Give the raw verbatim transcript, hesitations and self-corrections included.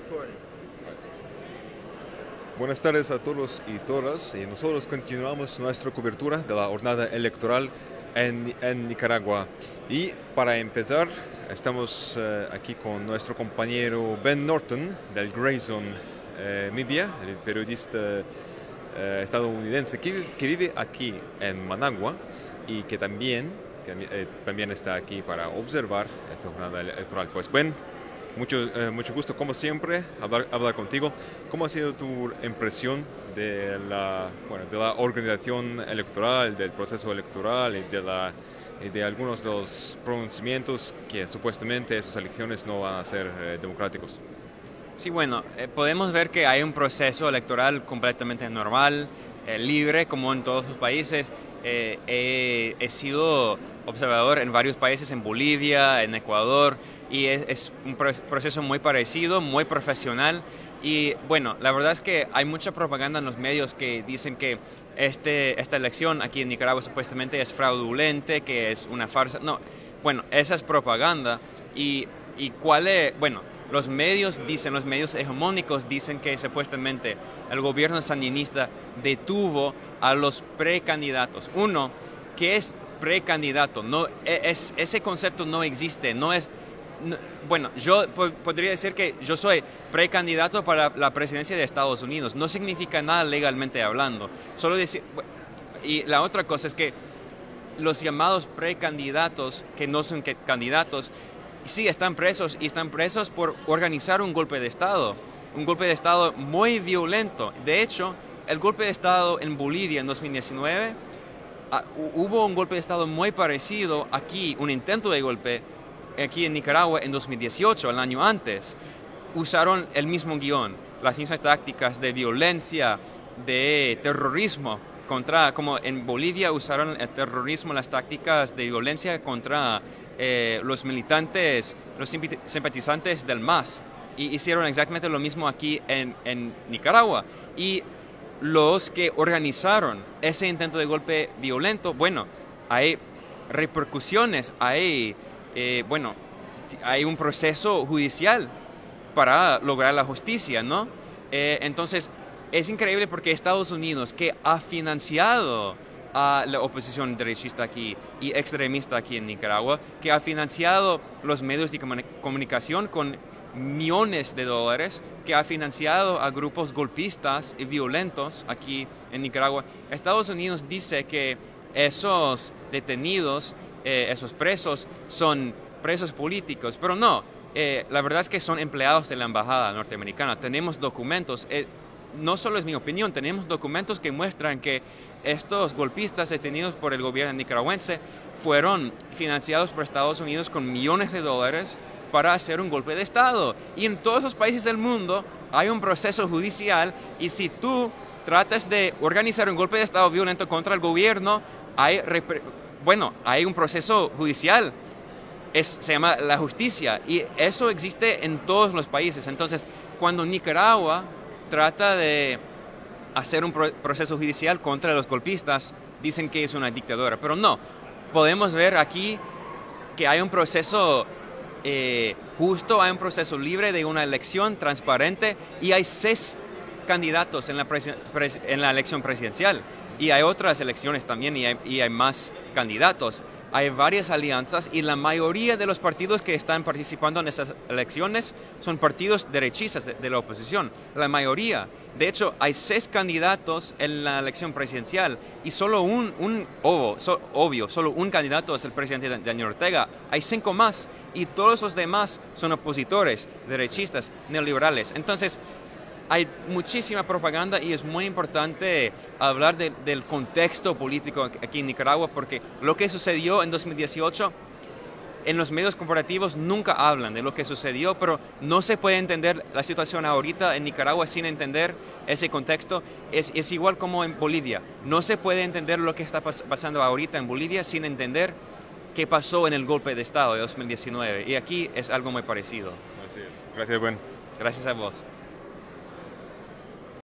Buenas tardes a todos y todas. Y nosotros continuamos nuestra cobertura de la jornada electoral en, en Nicaragua. Y para empezar, estamos eh, aquí con nuestro compañero Ben Norton del Grayson eh, Media, el periodista eh, estadounidense que, que vive aquí en Managua y que también, que, eh, también está aquí para observar esta jornada electoral. Pues Ben, Mucho, eh, mucho gusto, como siempre, hablar, hablar contigo. ¿Cómo ha sido tu impresión de la, bueno, de la organización electoral, del proceso electoral y de, la, y de algunos de los pronunciamientos que supuestamente esas elecciones no van a ser eh, democráticos? Sí, bueno, eh, podemos ver que hay un proceso electoral completamente normal, eh, libre, como en todos los países. Eh, he, he sido observador en varios países, en Bolivia, en Ecuador, y es, es un proceso muy parecido, muy profesional. Y bueno, la verdad es que hay mucha propaganda en los medios que dicen que este, esta elección aquí en Nicaragua supuestamente es fraudulenta, que es una farsa. No, bueno, esa es propaganda. Y, y cuál es, bueno, los medios dicen, los medios hegemónicos dicen que supuestamente el gobierno sandinista detuvo a los precandidatos. Uno, ¿qué es precandidato? No, es, ese concepto no existe, no es... No, bueno, yo po podría decir que yo soy precandidato para la presidencia de Estados Unidos. No significa nada legalmente hablando. Solo decir, y la otra cosa es que los llamados precandidatos, que no son que candidatos, sí están presos y están presos por organizar un golpe de Estado. Un golpe de Estado muy violento. De hecho, el golpe de Estado en Bolivia en dos mil diecinueve, uh, hubo un golpe de Estado muy parecido aquí, un intento de golpe aquí en Nicaragua en dos mil dieciocho, el año antes. Usaron el mismo guión, las mismas tácticas de violencia, de terrorismo, contra, como en Bolivia usaron el terrorismo, las tácticas de violencia contra eh, los militantes, los simpatizantes del M A S. Y hicieron exactamente lo mismo aquí en, en Nicaragua. Y los que organizaron ese intento de golpe violento, bueno, hay repercusiones, hay... Eh, bueno, hay un proceso judicial para lograr la justicia, ¿no? Eh, entonces, es increíble porque Estados Unidos, que ha financiado a la oposición derechista aquí y extremista aquí en Nicaragua, que ha financiado los medios de comunicación con millones de dólares, que ha financiado a grupos golpistas y violentos aquí en Nicaragua, Estados Unidos dice que esos detenidos, Eh, esos presos son presos políticos, pero no, eh, la verdad es que son empleados de la embajada norteamericana. Tenemos documentos, eh, no solo es mi opinión, tenemos documentos que muestran que estos golpistas detenidos por el gobierno nicaragüense fueron financiados por Estados Unidos con millones de dólares para hacer un golpe de Estado. Y en todos los países del mundo hay un proceso judicial, y si tú tratas de organizar un golpe de Estado violento contra el gobierno, hay Bueno, hay un proceso judicial, es, se llama la justicia, y eso existe en todos los países. Entonces, cuando Nicaragua trata de hacer un pro proceso judicial contra los golpistas, dicen que es una dictadura, pero no. Podemos ver aquí que hay un proceso eh, justo, hay un proceso libre de una elección transparente, y hay seis candidatos en la, en la elección presidencial. Y hay otras elecciones también, y hay, y hay más candidatos. Hay varias alianzas, y la mayoría de los partidos que están participando en esas elecciones son partidos derechistas de, de la oposición. La mayoría. De hecho, hay seis candidatos en la elección presidencial, y solo un, un obvio, so, obvio, solo un candidato es el presidente Daniel Ortega. Hay cinco más, y todos los demás son opositores, derechistas, neoliberales. Entonces, hay muchísima propaganda, y es muy importante hablar de, del contexto político aquí en Nicaragua, porque lo que sucedió en dos mil dieciocho, en los medios corporativos nunca hablan de lo que sucedió, pero no se puede entender la situación ahorita en Nicaragua sin entender ese contexto. Es, es igual como en Bolivia. No se puede entender lo que está pas pasando ahorita en Bolivia sin entender qué pasó en el golpe de Estado de dos mil diecinueve. Y aquí es algo muy parecido. Así es. Gracias, Ben. Gracias a vos.